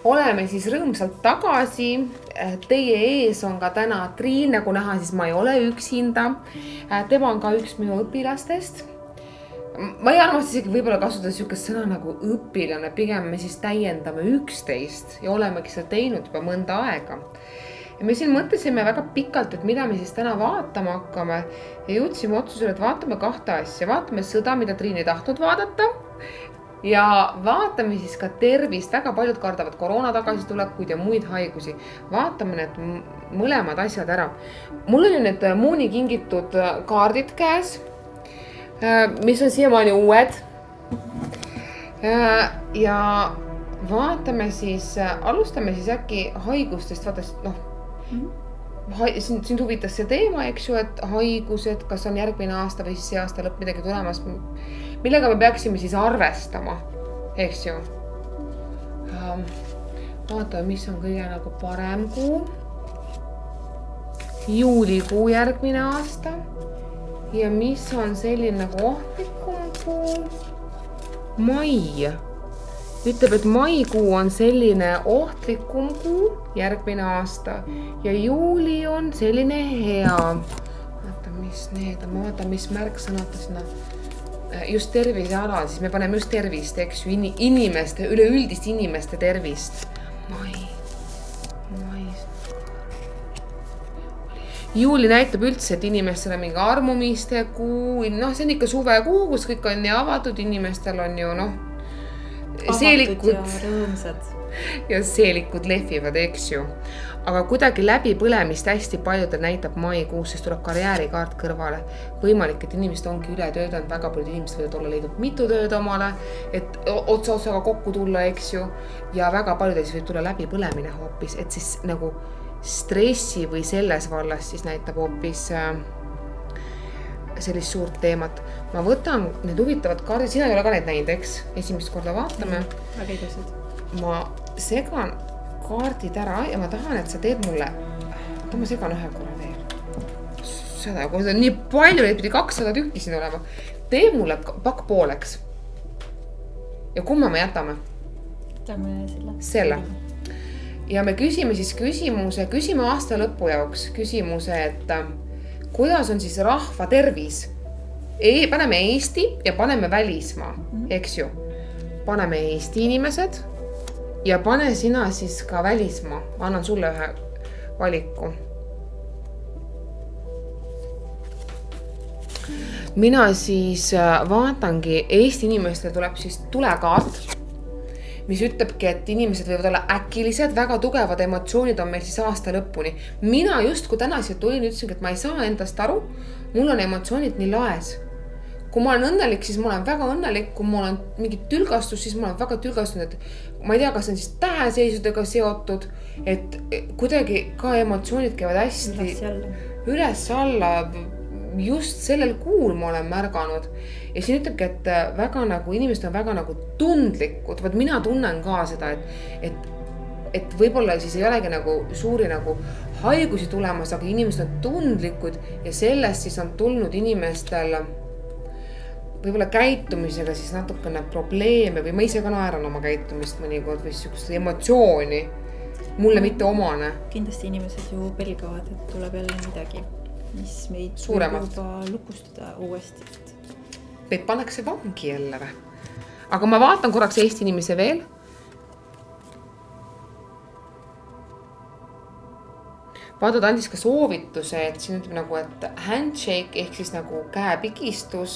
oleme siis rõõmsalt tagasi. Teie ees on ka täna Triin, nagu näha, siis ma ei ole üksinda. Tema on ka üks minu õpilastest. Ma ei arvasta isegi võib-olla kasutada niisugust sõna nagu õpilane, pigem me siis täiendame üksteist ja olemegi seda teinud juba mõnda aega. Ja me siin mõtlesime väga pikalt, et mida me siis täna vaatama hakkame ja jõudsime otsusele, et vaatame kahte asja. Vaatame sõda, mida Triin ei tahtnud vaadata ja vaatame siis ka tervist. Väga paljud kardavad koroona tagasitulekuid ja muid haigusi. Vaatame need mõlemad asjad ära. Mul oli need Mooni kingitud kaardid käes, mis on siiamaani uued. Ja vaatame siis, alustame siis äkki haigustest. Vaata, sind huvitas see teema, eks ju, et haigused, kas on järgmine aasta või siis see aasta lõpp midagi tulemas, millega me peaksime siis arvestama, eks ju. Vaatame, mis on kõige nagu parem kuu. Juulikuu järgmine aasta. Ja mis on selline nagu ohtlikum kuu? Mai. Ütleb, et maikuu on selline ohtlikum kuu järgmine aasta ja juuli on selline hea. Vaata, mis need on. Ma vaatan, mis märksõnad sinna just tervisealal, siis me paneme just tervist, eks ju, inimeste, üleüldist inimeste tervist. Mai. Juuli näitab üldse, et inimestel on mingi armumiste kuu, see on ikka suvekuu, kus kõik on nii avatud, inimestel on ju seelikud lehvivad, eks ju. Aga kuidagi läbipõlemist hästi paljudel näitab maikuus, sest tuleb karjäärikaart kõrvale. Võimalik, et inimesed ongi üle töötanud, väga paljud inimesed võivad olla leidnud mitu tööd omale, et otsa-otsaga kokku tulla, eks ju. Ja väga paljudel siis võib tulla läbipõlemine hoopis, et siis nagu stressi või selles vallas siis näitab hoopis sellist suurt teemat. Ma võtan need huvitavad kaardid, sina ei ole ka need näinud, eks? Esimest korda vaatame. Väga ilusad. Ma segan kaardid ära ja ma tahan, et sa teed mulle, ma segan ühe korra veel. Seda, kui on nii palju, neid pidi 200 tükki siin olema. Tee mulle pakk pooleks. Ja kumma me jätame? Jätame selle. Ja me küsime siis küsime aasta lõpu jaoks küsimuse, et kuidas on siis rahva tervis? Paneme Eesti ja paneme välismaa, eks ju. Paneme Eesti inimesed ja pane sina siis ka välismaa. Ma annan sulle ühe valiku. Mina siis vaatangi, Eesti inimestel tuleb siis tulekaart, mis ütlebki, et inimesed võivad olla äkilised, väga tugevad emotsioonid on meil siis aasta lõpuni. Mina just, kui täna siia tulin, ütlesin, et ma ei saa endast aru, mul on emotsioonid nii laes. Kui ma olen õnnelik, siis ma olen väga õnnelik, kui mul on mingit tülgastus, siis ma olen väga tülgastunud, et ma ei tea, kas on siis täheseisudega seotud, et kuidagi ka emotsioonid käivad hästi üles alla. Just sellel kuul ma olen märganud ja siin ütlebki, et väga nagu inimesed on väga nagu tundlikud. Vaat mina tunnen ka seda, et võib-olla siis ei olegi nagu suuri nagu haigusi tulemas, aga inimesed on tundlikud ja sellest siis on tulnud inimestel võib-olla käitumisega siis natukene probleeme või ma ise ka naeran oma käitumist mõnikord või niisugust emotsiooni. Mulle mitte omane. Kindlasti inimesed ju pelgavad, et tuleb jälle midagi, mis meid suuremalt juba lukustada uuesti. Meid pannakse vangi jälle või? Aga ma vaatan korraks Eesti inimese veel. Vaatad andis ka soovituse, et siin ütleb nagu, et handshake ehk siis nagu käepigistus,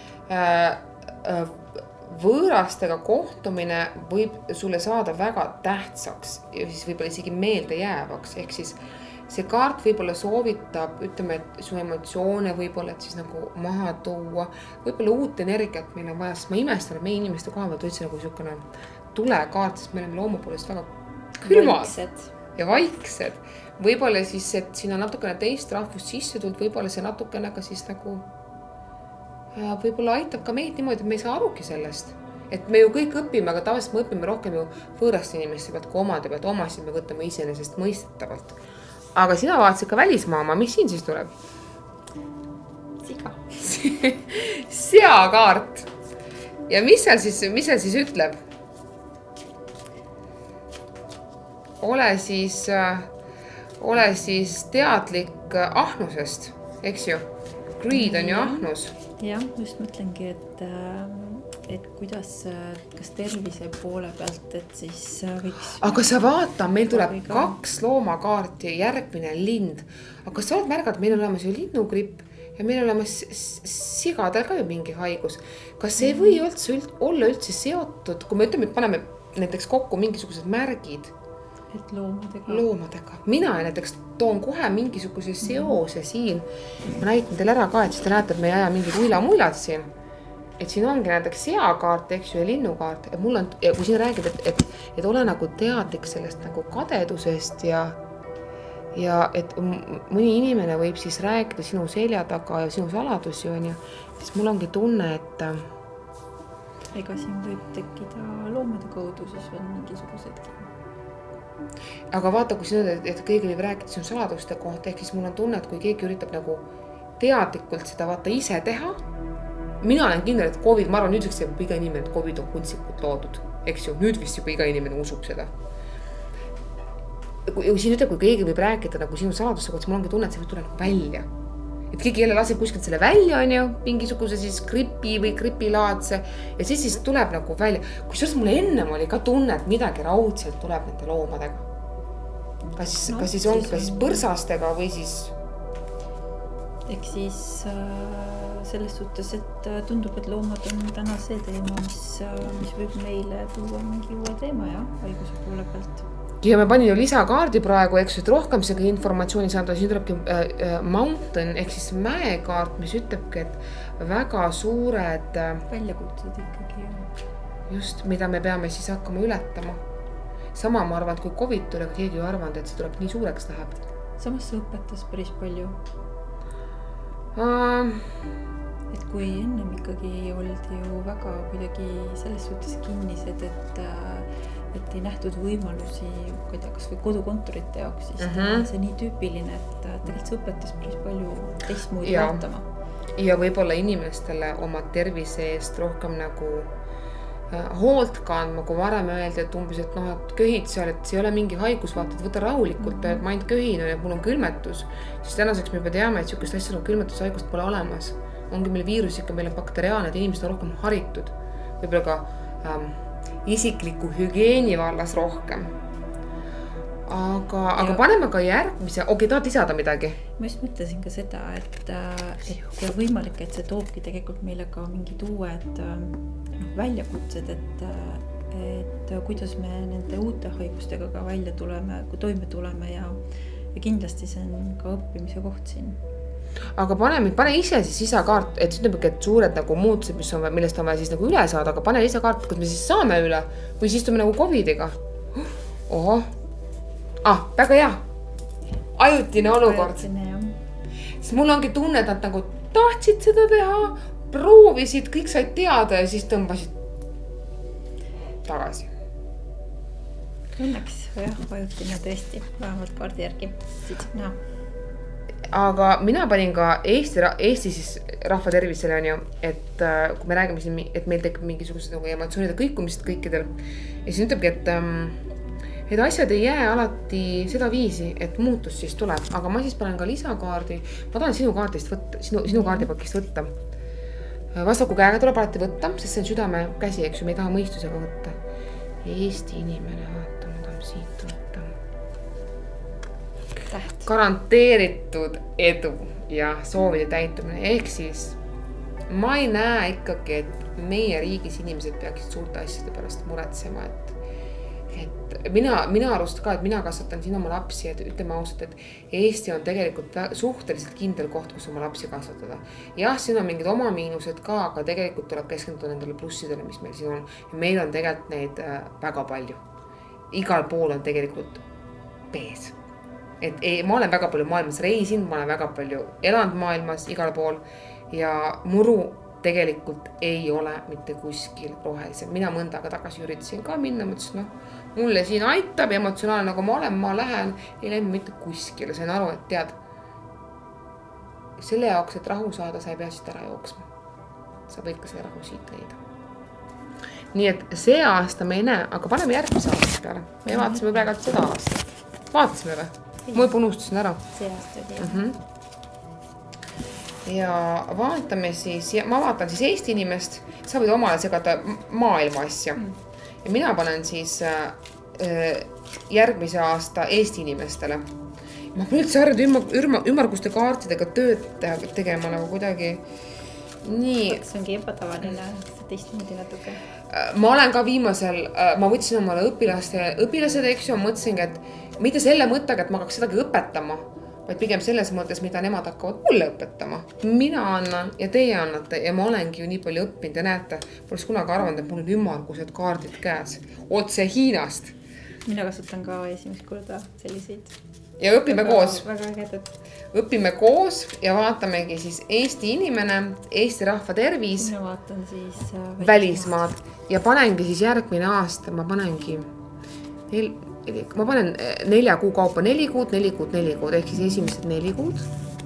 võõrastega kohtumine võib sulle saada väga tähtsaks ja siis võib-olla isegi meelde jäävaks, ehk siis see kaart võib-olla soovitab, ütleme, et su emotsioone võib-olla, et siis nagu maha tuua, võib-olla uut energiat meil on vaja, sest ma imestan, et meie inimeste koha pealt üldse nagu niisugune tulekaart, sest me oleme loomu poolest väga külmad ja vaiksed. Võib-olla siis, et siin on natukene teist rahvust sisse tulnud, võib-olla see natukene ka siis nagu võib-olla aitab ka meid niimoodi, et me ei saa arugi sellest. Et me ju kõik õpime, aga tavaliselt me õpime rohkem ju võõrast inimeste pealt kui omade pealt. Omasid me võtame iseenesest mõistetavalt. Aga sina vaatasid ka välismaama, mis siin siis tuleb? Siga. Seakaart. Ja mis seal siis ütleb? ole siis teadlik ahnusest, eks ju? Greed on ju ahnus. Jah, just mõtlengi, et kuidas, kas tervise poole pealt, et siis võiks... Aga sa vaata, meil tuleb 2 loomakaarti, järgmine lind. Aga sa oled märganud, meil on olemas ju linnugripp ja meil on olemas sigadel ka ju mingi haigus. Kas see ei või olla üldse seotud, kui me ütleme, et paneme näiteks kokku mingisugused märgid, et loomadega. Mina näiteks toon kohe mingisuguse seose siin. Ma näitan teile ära ka, et siis te näete, et me ei aja mingid uila-muilad siin. Et siin ongi näiteks seakaart, eks ju, ja linnukaart. Ja kui siin räägid, et ole nagu teadlik sellest nagu kadedusest ja et mõni inimene võib siis rääkida sinu selja taga ja sinu saladusi on ja siis mul ongi tunne, et ega siin võib tekkida loomade kaudu siis veel mingisugusedki. Aga vaata, kui sina, et keegi võib rääkida sinu saladuste kohta, ehk siis mul on tunne, et kui keegi üritab nagu teadlikult seda vaata ise teha, mina olen kindel, et COVID, ma arvan, nüüdseks jääb iga inimene, et COVID on kunstlikult loodud, eks ju, nüüd vist juba iga inimene usub seda. Kui siin ütleb, kui keegi võib rääkida nagu sinu saladuste kohta, siis mul ongi tunne, et see võib tulla nagu välja. Et keegi jälle laseb kuskilt selle välja, on ju, mingisuguse siis gripi või gripilaadse ja siis tuleb nagu välja. Kusjuures mulle ennem oli ka tunne, et midagi raudselt tuleb nende loomadega. Kas siis põrsastega või siis... Eks siis selles suhtes, et tundub, et loomad on täna see teema, mis võib meile tuua mingi uue teema ja haiguse poole pealt. Ja me panin ju lisakaardi praegu, eks, et rohkem seda informatsiooni saada, siin tulebki mountain ehk siis mäekaart, mis ütlebki, et väga suured väljakutsed ikkagi. Just, mida me peame siis hakkama ületama. Sama ma arvan, et kui COVID tuli, aga keegi ju arvanud, et see tuleb nii suureks läheb. Samas see õpetas päris palju. Et kui ennem ikkagi oldi ju väga kuidagi selles suhtes kinnised, et ei nähtud võimalusi kas või kodukontorite jaoks, siis see nii tüüpiline, et tegelikult see õpetas päris palju teistmoodi vaatama. Ja võib-olla inimestele oma tervise eest rohkem nagu hoolt kandma, kui varem öeldi, et umbes, et et köhid seal, et see ei ole mingi haigus, vaata, et võta rahulikult, et ma ainult köhin ja mul on külmetus. Siis tänaseks me juba teame, et sihukest asja külmetushaigust pole olemas. Ongi meil viirus ikka, meil on bakteriaalne, et inimesed on rohkem haritud. Võib-olla ka isikliku hügieeni vallas rohkem. Aga paneme ka järgmise. Tahad lisada midagi? Ma just mõtlesin ka seda, et võimalik, et see toobki tegelikult meile ka mingid uued väljakutsed, et kuidas me nende uute haigustega ka välja tuleme, kui toime tuleme ja kindlasti see on ka õppimise koht siin. Aga pane ise siis lisakaart, et ütlebki, et suured nagu muutused, millest on vaja siis nagu üle saada, aga pane lisakaart, kus me siis saame üle või siis istume nagu COVID-iga. Oho. Väga hea. Ajutine olukord. Siis mul ongi tunne, et nad nagu tahtsid seda teha, proovisid, kõik said teada ja siis tõmbasid tagasi. Õnneks, ajutine tõesti, vähemalt kaardi järgi. Siit saab näha. Aga mina panin ka Eesti siis rahva tervisele on ju, et kui me räägime siin, et meil tekib mingisugused nagu emotsioonide kõikumised kõikidel ja siis ütlebki, et asjad ei jää alati seda viisi, et muutus siis tuleb, aga ma siis panen ka lisakaardi, ma tahan sinu kaardipakist võtta. Vastaku käega tuleb alati võtta, sest see on südame käsi, eks ju, me ei taha mõistusega võtta. Eesti inimene, vaata, ma tahan siit võtta. Garanteeritud edu ja soovide täitumine. Ehk siis ma ei näe ikkagi, et meie riigis inimesed peaksid suurte asjade pärast muretsema, et mina arust ka, et mina kasvatan siin oma lapsi, et ütleme ausalt, et Eesti on tegelikult suhteliselt kindel koht, kus oma lapsi kasvatada. Jah, siin on mingid oma miinused ka, aga tegelikult tuleb keskenduda nendele plussidele, mis meil siin on. Ja meil on tegelikult neid väga palju. Igal pool on tegelikult pees. Et ma olen väga palju maailmas reisinud, ma olen väga palju elanud maailmas igal pool ja muru tegelikult ei ole mitte kuskil rohelisem. Mina mõnda aega tagasi üritasin ka minna, mõtlesin, mulle siin aitab emotsionaalne, nagu ma olen, ma lähen, ei lähe mitte kuskile. Sain aru, et tead, selle jaoks, et rahu saada, sa ei pea siit ära jooksma. Sa võid ka selle rahu siit leida. Nii et see aasta me ei näe, aga paneme järgmise aasta peale. Me vaatasime praegu seda aasta. Vaatasime või? Ma juba unustasin ära. See aasta oli. Ja vaatame siis, ma vaatan siis Eesti inimest, sa võid omale segada maailma asja. Ja mina panen siis järgmise aasta Eesti inimestele. Ma pean üldse harjunud ümmarguste kaartidega tööd tegema nagu kuidagi nii. See ongi ebatavaline, teistmoodi natuke. Ma olen ka viimasel, ma võtsin omale õpilased, eks ju, mõtlesingi, et mitte selle mõttega, et ma hakkaks sedagi õpetama, vaid pigem selles mõttes, mida nemad hakkavad mulle õpetama. Mina annan ja teie annate ja ma olengi ju nii palju õppinud ja näete, poleks kunagi arvanud, et mul on ümmargused kaardid käes, otse Hiinast. Mina kasutan ka esimest korda selliseid. Ja õpime koos. Väga ägedad. Õpime koos ja vaatamegi siis Eesti inimene, Eesti rahva tervis. Mina vaatan siis välismaad. Ja panengi siis järgmine aasta, ma panen 4 kuu kaupa 4 kuud, ehk siis esimesed 4 kuud.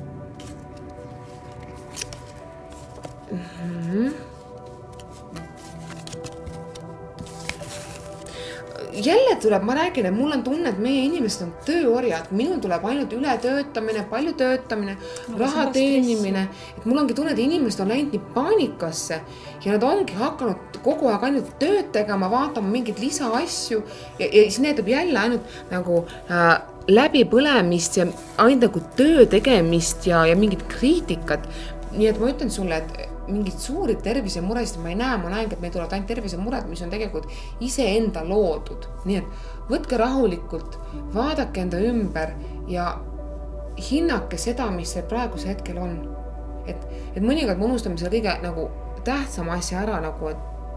Jälle tuleb, ma räägin, et mul on tunne, et meie inimesed on tööorjad, minul tuleb ainult ületöötamine, palju töötamine, raha teenimine, et mul ongi tunne, et inimesed on läinud nii paanikasse ja nad ongi hakanud kogu aeg ainult tööd tegema, vaatama mingid lisaasju ja siis needab jälle ainult nagu läbipõlemist ja ainult nagu töö tegemist ja mingit kriitikat. Nii et ma ütlen sulle, et mingid suurid tervisemuresid ma ei näe, ma näen, et meil tulevad ainult tervisemured, mis on tegelikult iseenda loodud. Nii et võtke rahulikult, vaadake enda ümber ja hinnake seda, mis see praeguse hetkel on. Et mõnikord me unustame selle kõige nagu tähtsama asja ära, nagu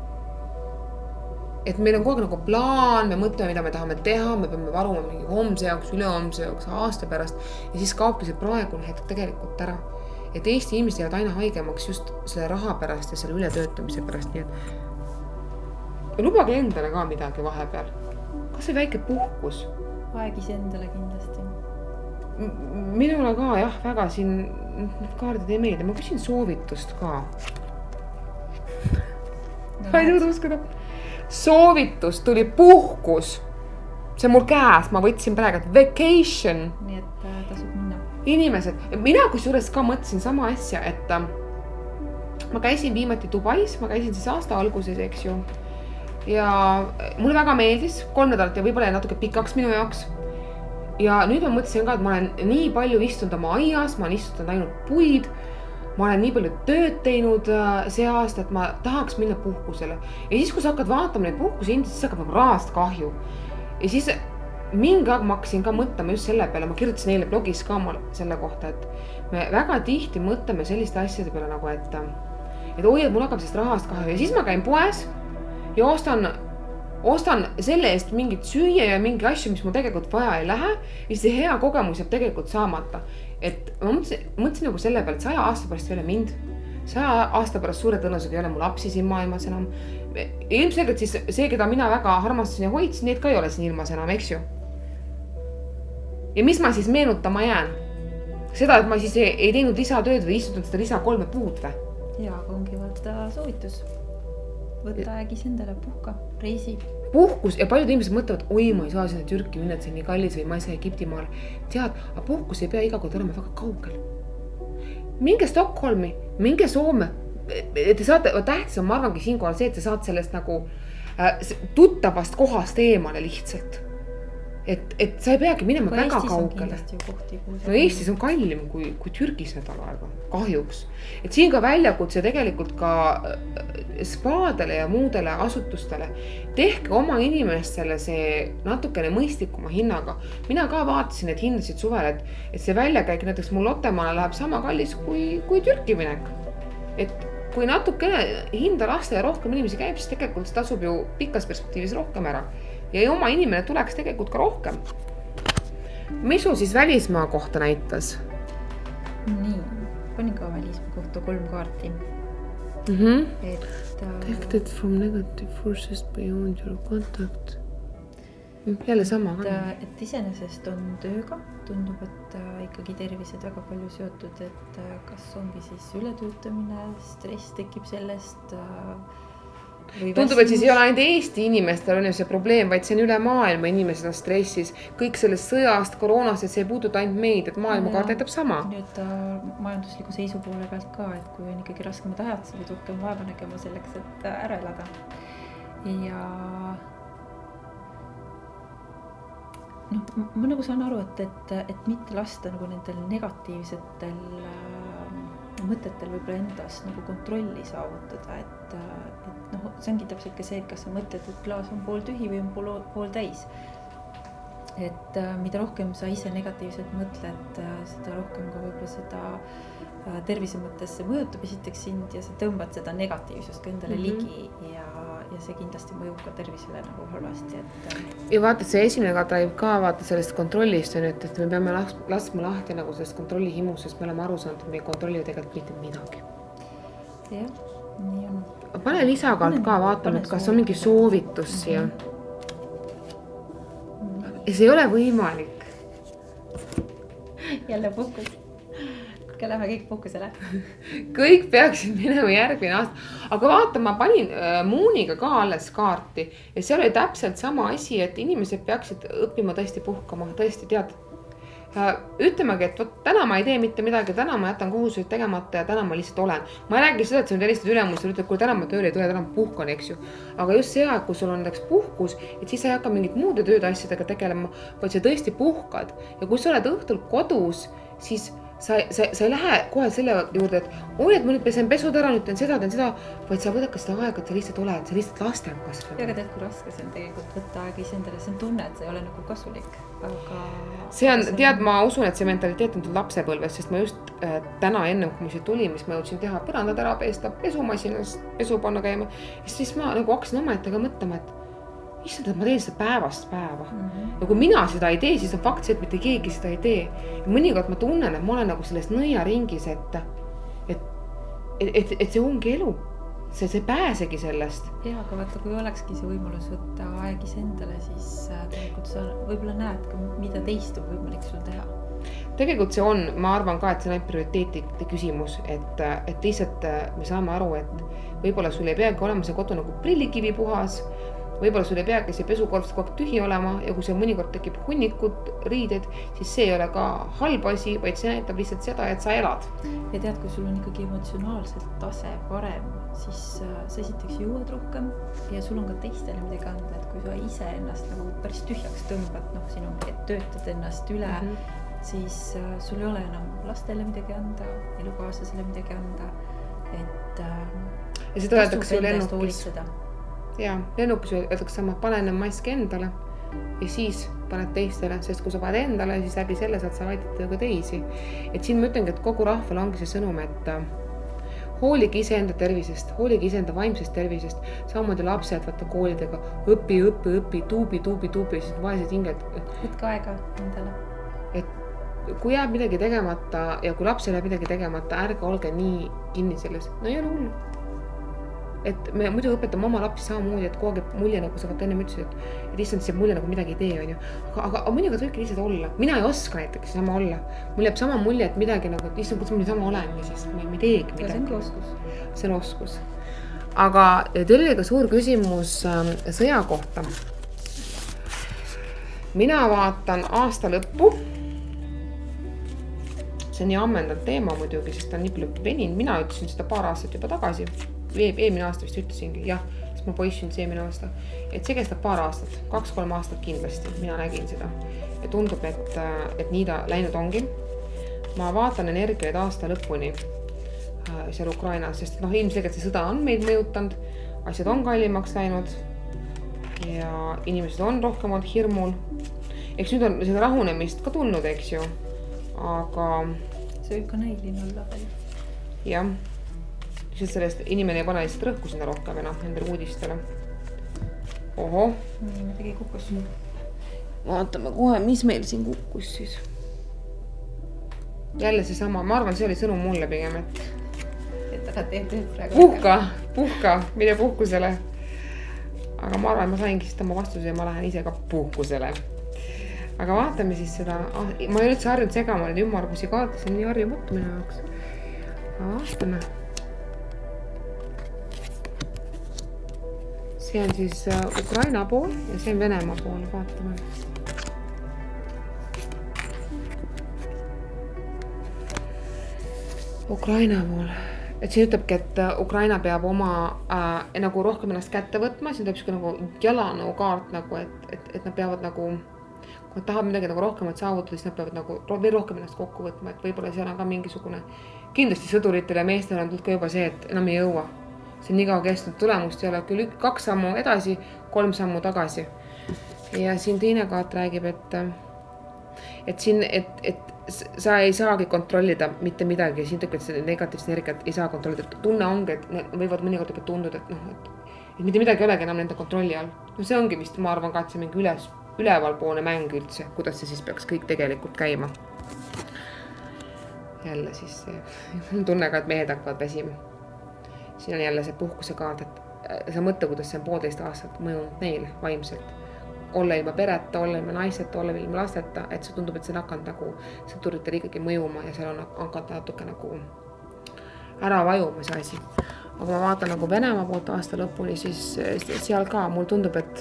et meil on kogu aeg nagu plaan, me mõtleme, mida me tahame teha, me peame varuma mingi homse jaoks, ülehomse jaoks, aasta pärast ja siis kaobki see praegune hetk tegelikult ära. Et Eesti inimesed jäävad aina haigemaks just selle raha pärast ja selle ületöötamise pärast. Nii et lubage endale ka midagi vahepeal. Kas see väike puhkus? Aegis endale kindlasti. Minule ka jah, väga siin need kaardid ei meeldi. Ma küsin soovitust ka. Ma ei tule uskuda. Soovitus tuli puhkus. See on mul käes, ma võtsin praegu vacation. Nii et tasub minna. Inimesed, mina kusjuures ka mõtlesin sama asja, et ma käisin viimati Dubais, ma käisin siis aasta alguses, eks ju. Ja mulle väga meeldis 3 nädalat ja võib-olla natuke pikaks minu jaoks. Ja nüüd ma mõtlesin ka, et ma olen nii palju istunud oma aias, ma olen istunud ainult puid, ma olen nii palju tööd teinud see aasta, et ma tahaks minna puhkusele. Ja siis, kui sa hakkad vaatama neid puhkusehindu, siis hakkab rahast kahju. Ja siis mingi aeg ma hakkasin ka mõtlema just selle peale, ma kirjutasin eile blogis ka selle kohta, et me väga tihti mõtleme selliste asjade peale nagu, et oi, et mul hakkab sellest rahast kahju ja siis ma käin poes ja ostan selle eest mingit süüa ja mingi asju, mis mul tegelikult vaja ei lähe ja see hea kogemus jääb tegelikult saamata. Et ma mõtlesin nagu selle peale, et 100 aasta pärast ei ole mind, 100 aasta pärast suure tõenäoliselt ei ole mu lapsi siin maailmas enam. Ilmselgelt siis see, keda mina väga armastasin ja hoidsin, need ka ei ole siin ilmas enam, eks ju. Ja mis ma siis meenutama jään? Seda, et ma siis ei teinud lisatööd või istunud seda lisa 3 puud või? Jaa, ongi võtta soovitus. Võtta ägis endale puhka, reisi. Puhkus ja paljud inimesed mõtlevad, oi, ma ei saa sinna Türki minna, et see on nii kallis või ma ei saa Egiptimaal. Tead, aga puhkus ei pea iga kord olema väga kaugel. Minge Stockholmi, minge Soome. Te saate, tähtis on, ma arvangi siinkohal see, et te saate sellest nagu tuttavast kohast eemale lihtsalt. Et sa ei peagi minema väga kaugele. No Eestis on kallim kui Türgis nädal aega, kahjuks. Et siin ka väljakutse tegelikult ka spaadele ja muudele asutustele. Tehke oma inimestele see natukene mõistlikuma hinnaga. Mina ka vaatasin, et hindasid suvel, et see väljakäik näiteks mul Lottemaale läheb sama kallis kui Türki minek. Et kui natukene hinda lasta ja rohkem inimesi käib, siis tegelikult see tasub ju pikas perspektiivis rohkem ära. Ja oma inimene tuleks tegelikult ka rohkem. Mis sul siis välismaa kohta näitas? Nii, panin ka välismaa kohta 3 kaarti. Protected from negative forces beyond your contact. Jälle sama ka. Et iseenesest on tööga. Tundub, et ikkagi tervised väga palju seotud, et kas ongi siis ületöötamine, stress tekib sellest, Tundub, et siis ei ole ainult Eesti inimestel on ju see probleem, vaid see on üle maailma inimesed on stressis. Kõik sellest sõjast, koroonast, et see ei puuduta ainult meid, et maailmakaart näitab sama. Nüüd majandusliku seisu poole pealt ka, et kui on ikkagi raskemad ajad, sa võid rohkem vaeva nägema selleks, et ära elada. Ja ma nagu saan aru, et mitte lasta nagu nendel negatiivsetel mõtetel võib-olla endas nagu kontrolli saavutada, et see ongi täpselt ka see, et kas sa mõtled, et klaas on pool tühi või on pool täis. Et mida rohkem sa ise negatiivselt mõtled, seda rohkem ka võib-olla seda tervise mõttes see mõjutab esiteks sind ja sa tõmbad seda negatiivsust ka endale ligi ja see kindlasti mõjub ka tervisele nagu halvasti. Ja vaata, see esimene katalib ka vaata sellest kontrollist on, et me peame laskma lahti nagu sellest kontrolli himus, sest me oleme aru saanud, et me ei kontrolli tegelikult mitte midagi. Jah, nii on. Pane lisakaalt ka vaatama, et kas on mingi soovitus siia. Ja see ei ole võimalik. Jälle puhkus. Lähme kõik puhkusele. Kõik peaksid minema järgmine aasta. Aga vaata, ma panin Mooniga ka alles kaarti ja seal oli täpselt sama asi, et inimesed peaksid õppima tõesti puhkama, tõesti tead. Ütlemegi, et täna ma ei tee mitte midagi, täna ma jätan kohustused tegemata ja täna ma lihtsalt olen. Ma ei räägi seda, et sa nüüd helistad ülemusel, ütled, kui täna ma tööle ei tule, täna ma puhkan, eks ju. Aga just see aeg, kui sul on puhkus, et siis sa ei hakka mingit muude tööd asjadega tegelema, vaid sa tõesti puhkad. Ja kui sa oled õhtul kodus, siis sa ei lähe kohe selle juurde, et oi, et ma nüüd pesen pesud ära, nüüd teen seda, vaid sa võtad ka seda aega, et sa lihtsalt oled, sa lihtsalt lastel kasvada. Ja aga tead, kui raske see on tegelikult võtta aega isendale, see on tunne, et see ei ole nagu kasulik, aga... See on, tead, ma usun, et see mentaliteet on lapsepõlves, sest ma just täna enne, kui ma siia tulin, mis ma jõudsin teha põrandad ära peesta, pesumasinast, pesu panna käima, siis ma nagu hakkasin omaetega mõtlema, et issand, et ma teen seda päevast päeva. Ja kui mina seda ei tee, siis on fakt see, et mitte keegi seda ei tee. Ja mõnikord ma tunnen, et ma olen nagu selles nõiaringis, et see ongi elu. See pääsegi sellest. Ja, aga vaata, kui olekski see võimalus võtta aeg isendale, siis tegelikult sa võib-olla näed ka, mida teist on võimalik sul teha. Tegelikult see on, ma arvan ka, et see on prioriteetide küsimus, et lihtsalt me saame aru, et võib-olla sul ei peagi olema see kodu nagu prillikivi puhas, võib-olla sul ei peagi see pesukorvs kogu aeg tühi olema ja kui see mõnikord tekib hunnikud, riided, siis see ei ole ka halb asi, vaid see näitab lihtsalt seda, et sa elad. Ja tead, kui sul on ikkagi emotsionaalselt tase parem, siis sa esiteks jõuad rohkem ja sul on ka teistele midagi anda, et kui sa ise ennast nagu päris tühjaks tõmbad, siin ongi, et töötad ennast üle, siis sul ei ole enam lastele midagi anda, elukaaslasele midagi anda, et ja seda öeldakse ju lennukis. Ja, lennukis öeldakse sama, pane enne maski endale ja siis paned teistele, sest kui sa paned endale, siis läbi selle saad sa aidata ka teisi. Et siin ma ütlengi, et kogu rahval ongi see sõnum, et hoolige iseenda tervisest, hoolige iseenda vaimsest tervisest, samamoodi lapsed võtta koolidega, õpi, tuubi, siis vaesed hinged. Võtke aega endale. Et kui jääb midagi tegemata ja kui lapsel jääb midagi tegemata, ärge olge nii kinni selles, no ei ole hullu. Et me muidu õpetame oma lapsi samamoodi, et kogu aeg mulje, nagu sa enne ütlesid, et issand, see mulje nagu midagi ei tee, on ju. Aga mõnikord võibki lihtsalt olla. Mina ei oska näiteks sama olla. Mul jääb sama mulje, et midagi nagu, et issand, kuidas ma nii sama olengi, siis ma ei teegi midagi. See on oskus. See on oskus. Aga teil oli ka suur küsimus sõja kohta. Mina vaatan aasta lõppu. See on nii ammendanud teema muidugi, sest ta on nii palju veninud. Mina ütlesin seda paar aastat juba tagasi. Eelmine aasta vist ütlesingi, jah, sest ma poissin eelmine aasta, et see kestab paar aastat, 2-3 aastat kindlasti, mina nägin seda ja tundub, et nii ta läinud ongi. Ma vaatan energiaid aasta lõpuni seal Ukrainas, sest ilmselgelt see sõda on meid mõjutanud, asjad on kallimaks läinud ja inimesed on rohkem olnud hirmul. Eks nüüd on seda rahunemist ka tulnud, eks ju, aga... See võib ka näilin olla veel. Jah. Sellest inimene ei pane lihtsalt rõhku sinna rohkem enam nendele uudistele. Oho. Midagi kukkus. Vaatame kohe, mis meil siin kukkus siis. Jälle see sama, ma arvan, see oli sõnum mulle pigem, et ära tee tööd praegu. Puhka, mine puhkusele. Aga ma arvan, ma saingi siis tema vastuse ja ma lähen ise ka puhkusele. Aga vaatame siis seda, ma ei üldse harjunud segama neid ümmargusi kaarte, see on nii harjumatu minu jaoks. Aga vaatame. see on siis Ukraina pool ja see on Venemaa pool, vaatame. Ukraina pool. Et siin ütlebki, et Ukraina peab oma nagu rohkem ennast kätte võtma, siin tuleb nagu jalanõu kaart nagu, et nad peavad nagu, kui nad tahavad midagi nagu rohkemat saavutada, siis nad peavad nagu veel rohkem ennast kokku võtma, et võib-olla seal on ka mingisugune, kindlasti sõduritel ja meestel on tulnud ka juba see, et enam ei jõua. See on nii kaua kestnud, tulemust ei ole küll 2 sammu edasi, 3 sammu tagasi. Ja siin teine kaart räägib, et siin, et sa ei saagi kontrollida mitte midagi, siin tõkki, et negatiivset energiat ei saa kontrollida. Tunne ongi, et võivad mõnikord tunduda, et mitte midagi ei olegi enam nende kontrolli all. No see ongi vist, ma arvan ka, et see mingi ülevalpoolne mäng üldse, kuidas see siis peaks kõik tegelikult käima. Jälle siis tunne ka, et mehed hakkavad väsima. Siin on jälle see puhkuse kaart, et sa mõtle, kuidas see on 1,5 aastat mõjunud neile vaimselt. Olla ilma pereta, olla ilma naiseta, olla ilma lasteta, et see tundub, et see on hakanud nagu sõduritel ikkagi mõjuma ja seal on hakanud natuke nagu ära vajuma see asi. Aga ma vaatan nagu Venemaa poolt aasta lõpuni, siis seal ka mul tundub, et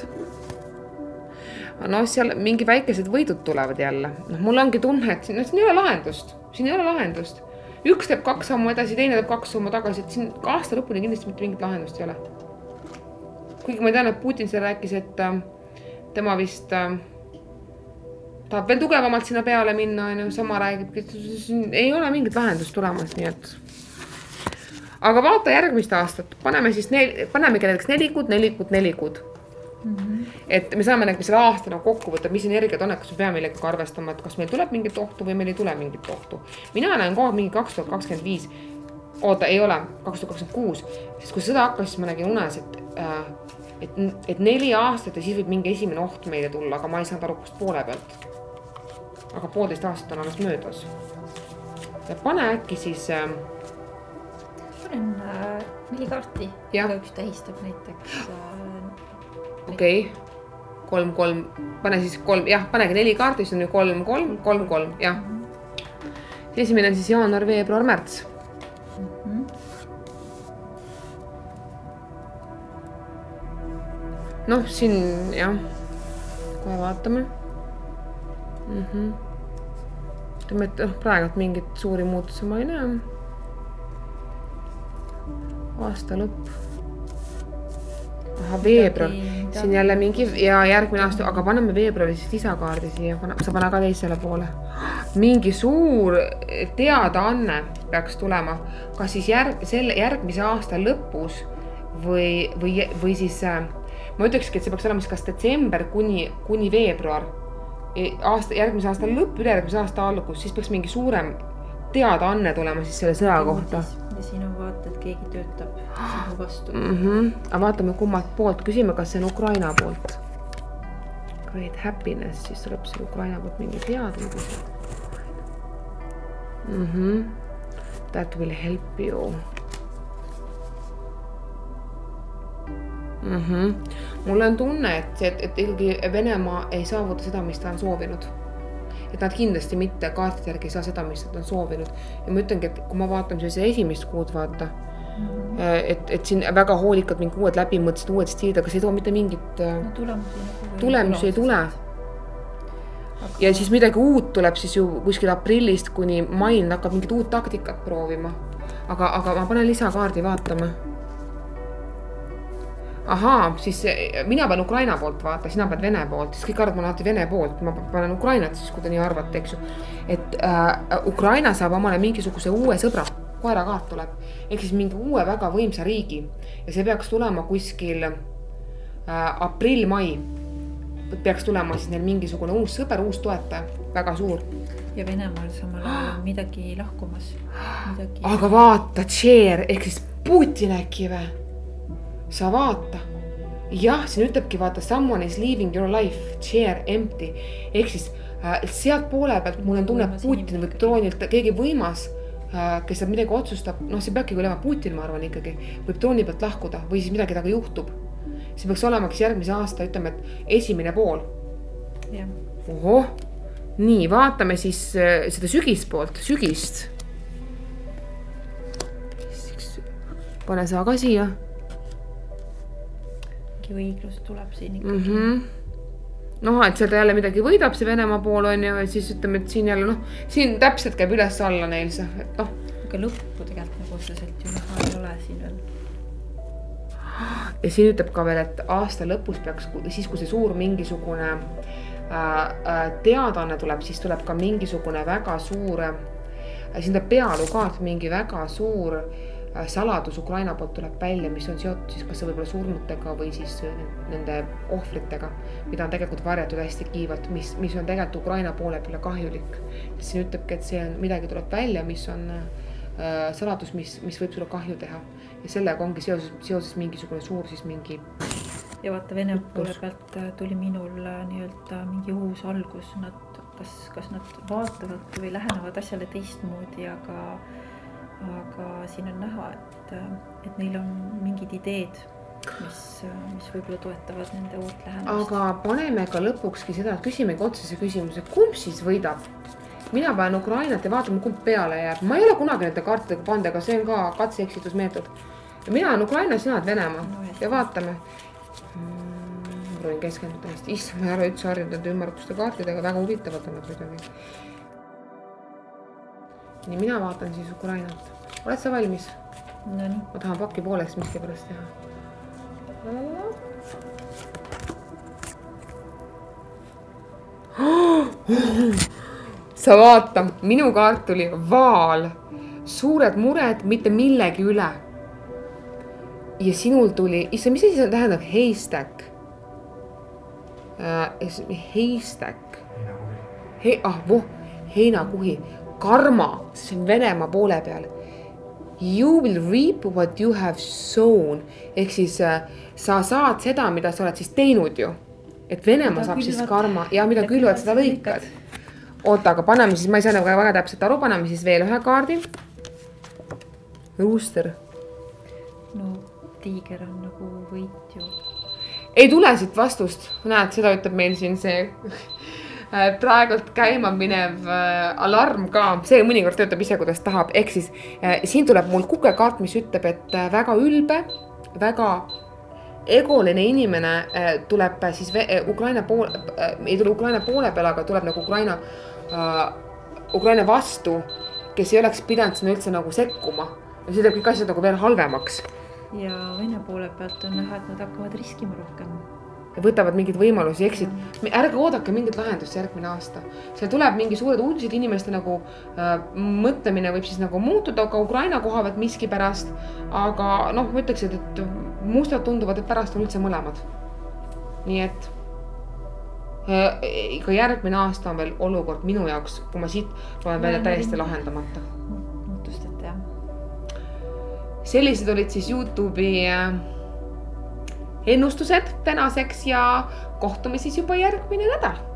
no seal mingi väikesed võidud tulevad jälle. No, mul ongi tunne, et siin ei ole lahendust. Siin ei ole lahendust. Üks teeb 2 sammu edasi, teine teeb 2 sammu tagasi, et siin aasta lõpuni kindlasti mitte mingit lahendust ei ole. Kuigi ma tean, et Putin seal rääkis, et tema vist tahab veel tugevamalt sinna peale minna, sama räägib, et ei ole mingit lahendust tulemas, nii et. Aga vaata järgmist aastat, paneme näiteks 4 kuud. Et me saame nagu selle aasta kokku võtta, mis energiat on, kas me peame millega arvestama, et kas meil tuleb mingit ohtu või meil ei tule mingit ohtu. Mina näen kogu mingi 2025, oota, ei ole, 2026, sest kui sõda hakkas, siis ma nägin unes, et 4 aastat ja siis võib mingi esimene oht meile tulla, aga ma ei saanud aru kust poole pealt. Aga 1,5 aastat on alles möödas. Ja pane äkki siis... Panen 4 kaarti, ja üks tähistab näiteks... Okei, 3, pane siis 3, jah, panegi 4 kaarti, siis on 3, jah. Esimene on siis jaanuar, veebruar, märts. Noh, siin, jah, kohe vaatame. Ütleme, et praegult mingit suuri muutusi ma ei näe. Aasta lõpp. Aha, veebruar. Siin jälle mingi, ja järgmine aasta, aga paneme veebruari siis lisakaardi siia, sa pane ka teisele poole. Mingi suur teadaanne peaks tulema, kas siis järgmise aasta lõpus või siis, ma ütlekski, et see peaks olema kas detsember kuni veebruar, järgmise aasta lõpp, ülejärgmise aasta algus, siis peaks mingi suurem teadaanne tulema siis selle sõja kohta. Ja siin on vaata, et keegi töötab sinu vastu. Aga vaatame kummalt poolt, küsime, kas see on Ukraina poolt. Great happiness, siis tuleb see Ukraina poolt mingi teadmine. That will help you. Mul on tunne, et ikkagi Venemaa ei saavuta seda, mis ta on soovinud. Et nad kindlasti mitte kaartide järgi ei saa seda, mis nad on soovinud. Ja ma ütlengi, et kui ma vaatan sellise esimest kuud vaata, et siin väga hoolikalt mingi uued läbimõtsid, uued stiilid, aga see ei too mitte mingit tulemusi ei tule. Ja siis midagi uut tuleb siis ju kuskil aprillist kuni mail hakkab mingit uut taktikat proovima. Aga ma panen lisakaardi vaatama. Ahaa, siis mina pean Ukraina poolt vaata, sina pead Vene poolt, siis kõik arvad, ma alati Vene poolt, ma panen Ukrainat siis, kui ta nii arvate, eks ju. Et Ukraina saab omale mingisuguse uue sõbra, koera kaart tuleb, ehk siis mingi uue väga võimsa riigi ja see peaks tulema kuskil aprill-mai. Peaks tulema siis neil mingisugune uus sõber, uus toetaja, väga suur. Ja Venemaal samal ajal on midagi lahkumas. Aga vaata, Tšeer, ehk siis Putin äkki või? Sa vaata. Jah, siin ütlebki vaata, someone is leaving your life, chair empty. Ehk siis sealt poole pealt mul on tunne, Putin võib troonilt keegi võimas, kes saab midagi otsustab. No see peabki olema Putin, ma arvan ikkagi, võib trooni pealt lahkuda või siis midagi taga juhtub. See peaks olema järgmise aasta, ütleme, et esimene pool. Ja. Oho, nii, vaatame siis seda sügist poolt, sügist. Pane sa ka siia. äkki õiglus tuleb siin ikkagi. Noh, et seda jälle midagi võidab see Venemaa pool on ja siis ütleme, et siin jälle siin täpselt käib üles alla neil see, et Aga lõppu tegelikult nagu otseselt ju näha ei ole siin veel. Ja siin ütleb ka veel, et aasta lõpus peaks, siis kui see suur mingisugune teadanne tuleb, siis tuleb ka mingisugune väga suur, siin tuleb pealukaart mingi väga suur saladus Ukraina poolt tuleb välja, mis on seotud siis kas see võib-olla surnutega või siis nende ohvritega, mida on tegelikult varjatud hästi kiivalt, mis on tegelikult Ukraina poole peale kahjulik. Siin ütlebki, et see on midagi tuleb välja, mis on saladus, mis võib sulle kahju teha. Ja sellega ongi seoses mingisugune suur siis mingi... Ja vaata, Vene poole pealt tuli minul nii-öelda mingi uus algus. Kas nad vaatavad või lähenevad asjale teistmoodi, aga siin on näha, et neil on mingid ideed, mis võib-olla toetavad nende uut lähenemist. Aga paneme ka lõpukski seda, et küsimegi otsese küsimuse, kumb siis võidab? Mina panen Ukrainat ja vaatame, kumb peale jääb. Ma ei ole kunagi nende kaartidega pande, aga see on ka katse-eksitusmeetod. Ja mina olen Ukraina, sina oled Venemaa ja vaatame. Proovin keskenduda neist. Issand, ma ei ole üldse harjunud ümmarguste kaartidega, väga huvitavad on nad muidugi. Nii, mina vaatan siis Ukrainat. Oled sa valmis? No nii. Ma tahan pakki pooleks miski pärast teha. Sa vaata, minu kaart tuli vaal. Suured mured, mitte millegi üle. Ja sinul tuli, mis asi tähendab haystack? Haystack. Heinakuhi. Karma, see on Venemaa poole peal. You will reap what you have sown. Ehk siis sa saad seda, mida sa oled siis teinud ju. Et Venemaa saab siis karma ja mida külvad, seda lõikad. Oota, aga paneme siis, ma ei saa väga täpselt aru, paneme siis veel ühe kaardi. Rooster. No, tiiger on nagu võit ju. Ei tule siit vastust. Näed, seda ütleb meil siin see... praegult käima minev alarm ka, see mõnikord töötab ise, kuidas tahab, ehk siis siin tuleb mul kukekaart, mis ütleb, et väga ülbe, väga egoline inimene tuleb siis Ukraina poole peale, aga tuleb nagu Ukraina vastu, kes ei oleks pidanud sinna üldse nagu sekkuma. Ja see teeb kõik asjad nagu veel halvemaks. Ja Vene poole pealt on näha, et nad hakkavad riskima rohkem. Ja võtavad mingid võimalusi, eksid. Ärge oodake mingit lahendust järgmine aasta. See tuleb mingi suured uudised, inimeste nagu mõtlemine võib siis nagu muutuda ka Ukraina koha pealt miski pärast. Aga noh, ma ütleks, et mustad tunduvad, et pärast on üldse mõlemad. Nii et ka järgmine aasta on veel olukord minu jaoks, kui ma siit loen välja täiesti lahendamata. Muutustete, jah. Sellised olid siis YouTube'i ennustused tänaseks ja kohtume siis juba järgmine nädal.